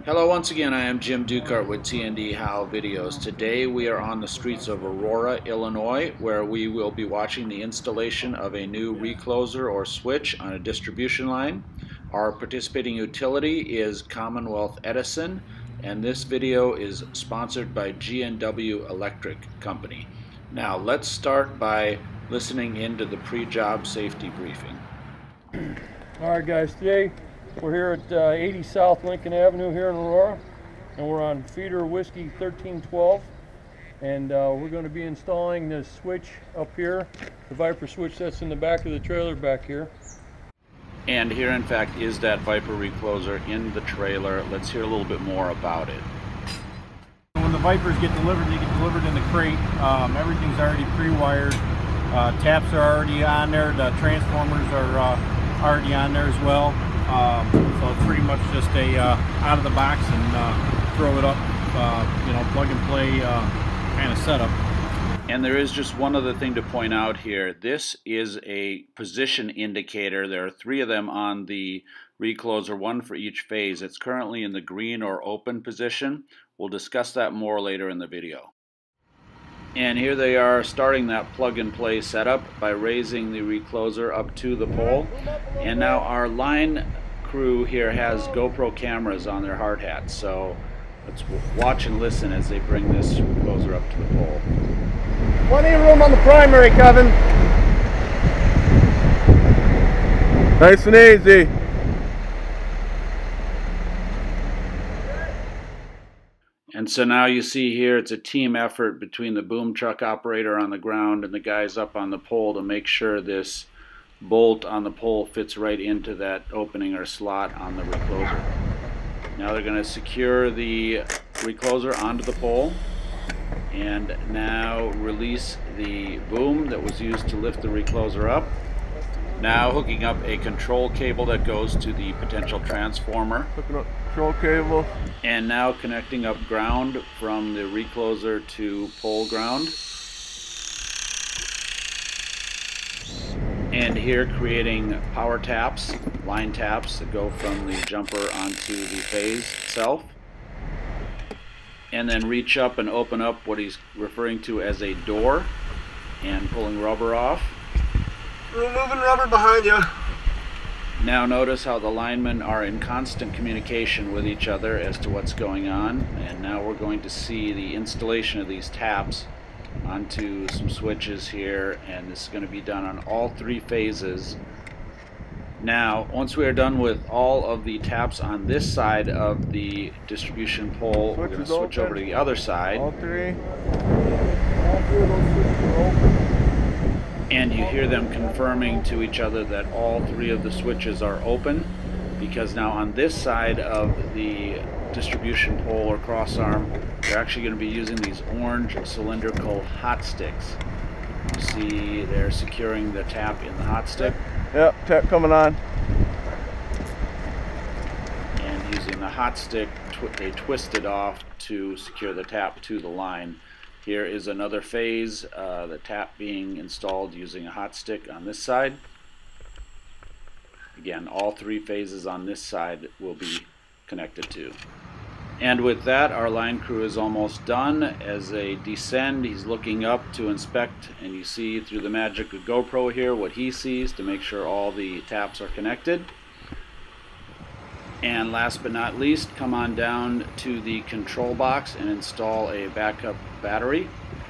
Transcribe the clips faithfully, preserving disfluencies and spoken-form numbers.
Hello once again, I am Jim Dukart with T and D How videos. Today we are on the streets of Aurora, Illinois, where we will be watching the installation of a new recloser or switch on a distribution line. Our participating utility is Commonwealth Edison, and this video is sponsored by G and W Electric Company. Now let's start by listening into the pre-job safety briefing. Alright guys, today we're here at uh, eighty South Lincoln Avenue here in Aurora, and we're on feeder whiskey thirteen twelve, and uh, we're going to be installing this switch up here, the Viper switch that's in the back of the trailer back here. And here in fact is that Viper recloser in the trailer. Let's hear a little bit more about it. When the Vipers get delivered, they get delivered in the crate. Um, everything's already pre-wired. Uh, taps are already on there. The transformers are uh, already on there as well. Um, so it's pretty much just a uh, out of the box and uh, throw it up, uh, you know, plug and play uh, kind of setup. And there is just one other thing to point out here. This is a position indicator. There are three of them on the recloser, one for each phase. It's currently in the green or open position. We'll discuss that more later in the video. And here they are starting that plug and play setup by raising the recloser up to the pole. And now our line crew here has GoPro cameras on their hard hats, so let's watch and listen as they bring this recloser up to the pole. Plenty of room on the primary, Kevin. Nice and easy. And so now you see here it's a team effort between the boom truck operator on the ground and the guys up on the pole to make sure this bolt on the pole fits right into that opening or slot on the recloser. Now they're going to secure the recloser onto the pole and now release the boom that was used to lift the recloser up. Now hooking up a control cable that goes to the potential transformer. Hooking up control cable. And now connecting up ground from the recloser to pole ground. And here creating power taps, line taps that go from the jumper onto the phase itself. And then reach up and open up what he's referring to as a door and pulling rubber off. Removing rubber behind you. Now notice how the linemen are in constant communication with each other as to what's going on, and now we're going to see the installation of these taps onto some switches here, and this is going to be done on all three phases. Now once we are done with all of the taps on this side of the distribution pole, we're going to switch over to the other side. All three. All three of those switches are open. And you hear them confirming to each other that all three of the switches are open, because now on this side of the distribution pole or cross arm, they're actually going to be using these orange cylindrical hot sticks. You see they're securing the tap in the hot stick. Yep, tap coming on. And using the hot stick, tw they twist it off to secure the tap to the line. Here is another phase, uh, the tap being installed using a hot stick on this side. Again, all three phases on this side will be connected to. And with that, our line crew is almost done. As they descend, he's looking up to inspect, and you see through the magic of GoPro here what he sees to make sure all the taps are connected. And last but not least, come on down to the control box and install a backup battery.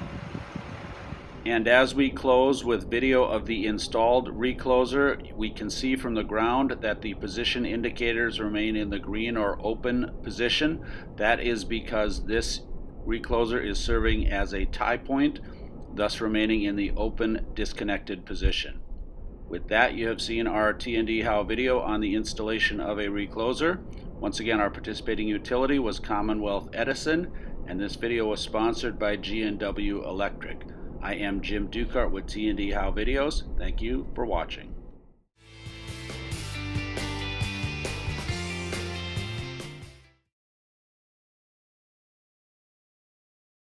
And as we close with video of the installed recloser, we can see from the ground that the position indicators remain in the green or open position. That is because this recloser is serving as a tie point, thus remaining in the open disconnected position. With that, you have seen our T and D How video on the installation of a recloser. Once again, our participating utility was Commonwealth Edison, and this video was sponsored by G and W Electric. I am Jim Dukart with T and D How videos. Thank you for watching.